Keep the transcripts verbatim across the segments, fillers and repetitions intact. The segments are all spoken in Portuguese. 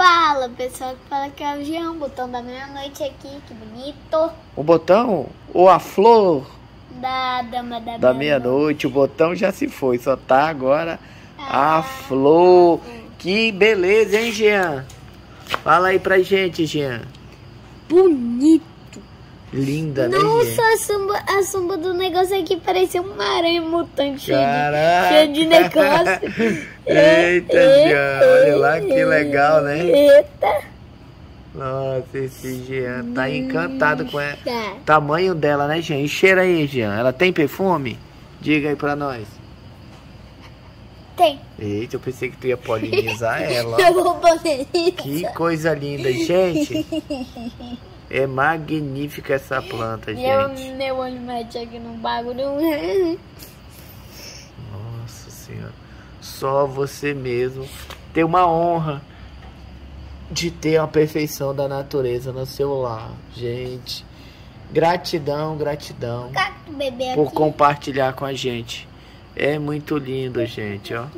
Fala, pessoal, que fala que é o Jean, o botão da meia-noite aqui, que bonito. O botão ou a flor Da dama da, da meia-noite. meia-noite? O botão já se foi, só tá agora Ah, a flor. Que beleza, hein, Jean? Fala aí pra gente, Jean. Bonito. Linda, né, Nossa, Jean? a sombra, a sombra do negócio aqui parecia uma aranha mutante cheia Caraca. de, cheia de negócio. Eita, Jean, olha lá que legal, né? Eita. Nossa, esse Jean tá encantado com o Tá. tamanho dela, né, Jean? E cheira aí, Jean. Ela tem perfume? Diga aí pra nós. Tem. Eita, eu pensei que tu ia polinizar ela. Eu vou poder isso. Que coisa linda, gente. É magnífica essa planta, Meu, gente. meu olho mete aqui no bagulho. Nossa Senhora. Só você mesmo tem uma honra de ter a perfeição da natureza no seu lar, gente. Gratidão, gratidão Cacto bebê por aqui. compartilhar com a gente. É muito lindo, gente, ó.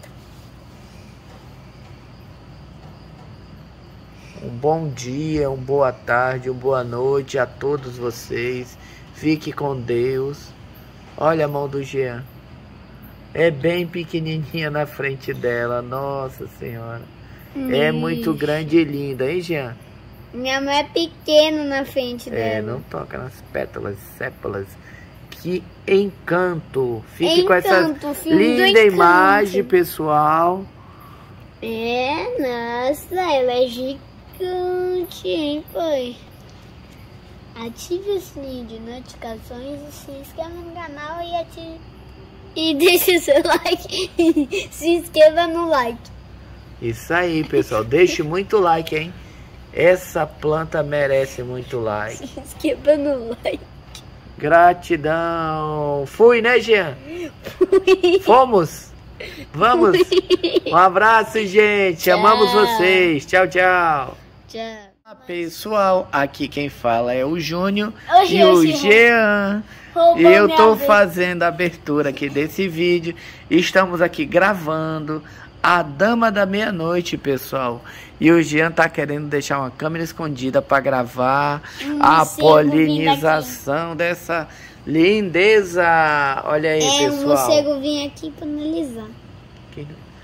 Um bom dia, uma boa tarde, uma boa noite a todos vocês. Fique com Deus. Olha a mão do Jean. É bem pequenininha na frente dela. Nossa Senhora. É muito grande e linda, hein, Jean? Minha mão é pequena na frente É, dela. não toca nas pétalas, sépalas. Que encanto. Fique com essa Encanto, filme do linda encanto. imagem, pessoal. É, nossa, ela é gigante, hein, pai? Ative o sininho de notificações e se inscreva no canal e ative... E deixe o seu like. Se inscreva no like. Isso aí, pessoal. Deixe muito like, hein? Essa planta merece muito like. Se inscreva no like. Gratidão. Fui, né, Jean? Fomos? Vamos? Um abraço, gente. Tchau. Amamos vocês. Tchau, tchau. Tchau. Olá, pessoal, aqui quem fala é o Júnior Hoje e o esse Jean. roubou E eu minha tô vez. fazendo a abertura aqui desse vídeo. Estamos aqui gravando a Dama da Meia-Noite, pessoal. E o Jean tá querendo deixar uma câmera escondida para gravar Um a morcego polinização dessa lindeza. Olha aí, É, o pessoal. morcego vim aqui pra analisar. Que-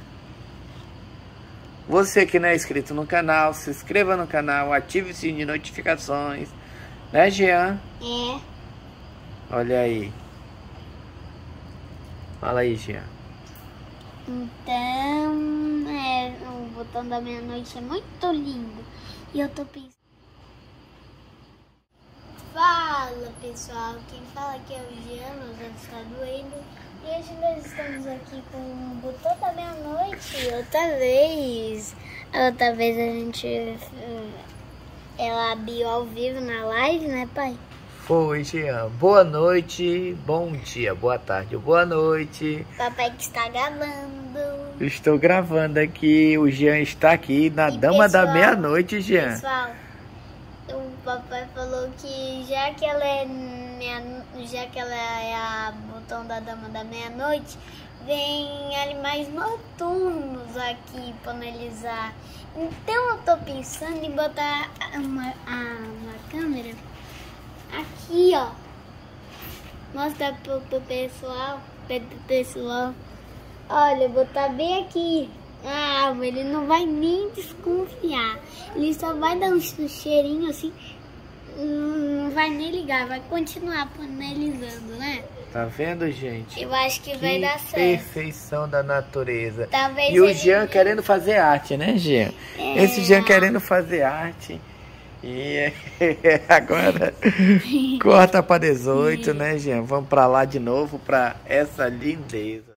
Você que não é inscrito no canal, se inscreva no canal, ative o sininho de notificações. Né, Jean? É. Olha aí. Fala aí, Jean. Então, é, o botão da meia-noite é muito lindo. E eu tô pensando... Fala, pessoal. Quem fala aqui é o Jean, meus olhos estão doendo. E hoje nós estamos aqui com o botão da meia-noite. Outra vez. Outra vez a gente... eh, Ela abriu ao vivo na live, né, pai? Foi, Jean. Boa noite, bom dia, boa tarde, boa noite. Papai que está gravando. Estou gravando aqui, o Jean está aqui na E, Dama da pessoal, Meia-Noite, Jean. Pessoal, o papai falou que já que ela é meia, já que ela é a botão da Dama da Meia-Noite, vem animais noturnos aqui para analisar. Então eu tô pensando em botar uma, a- uma câmera aqui, ó. Mostrar pro, pro pessoal, pro pessoal. Olha, botar bem aqui. Ah, mas ele não vai nem desconfiar. Ele só vai dar um cheirinho assim. Não vai nem ligar, vai continuar analisando, né? Tá vendo, gente? Eu acho que, vai Que dar certo. perfeição da natureza. Talvez E o ele- Jean querendo fazer arte, né, Jean? É. Esse Jean querendo fazer arte. E agora corta para dezoito, né, Jean? Vamos para lá de novo para essa lindeza.